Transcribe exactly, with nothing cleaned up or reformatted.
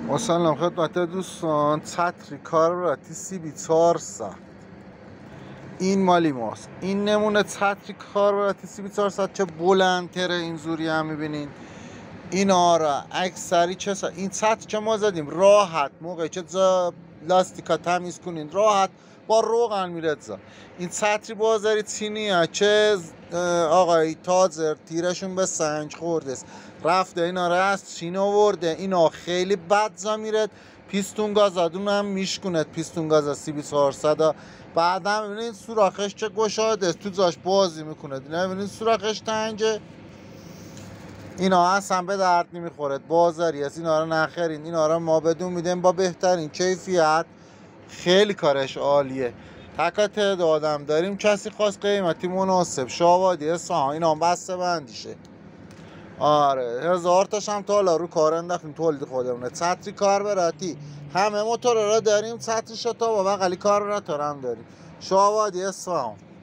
با سلام خدمت دوستان. چتری کاربراتی سی بی چهارصد این مالی ماست. این نمونه چتری کاربراتی سی بی چهارصد چه بلندتره، اینجوری هم میبینین. این آره اکثری چه سا... این چتر که ما زدیم راحت موقعی که جا لاستیکا تمیز کنین راحت با روغن میره جا. این چتری بازاری چینیه که آقای تاجر تیرشون به سنج خورده است، رفته اینا را از چین آورده. اینا خیلی بد جا میره. پیستون گازادون هم میشکند، پیستون گاز سی بی چهارصد. بعد هم ببینید سوراخش چه گشاده است، تو جاش بازی میکنه. ببینید سوراخش تنگه. اینا اصلا به درد نمیخوره، بازاری است. اینا رو نخرین، اینا رو ما بدون میدیم با بهترین کیفیت. خیلی کارش عالیه. تکا تعدادم داریم، کسی خواست قیمتی مناسب شاوادی اصفهان اینا بسته بندیشه. آره هزار تاش هم تا حالا رو کار انداختیم، تولید خودمونه. چتری کاربراتی همه موتور را داریم، چتری شتا و بغلی کاربراتور هم داریم. شاوادی اصفهان.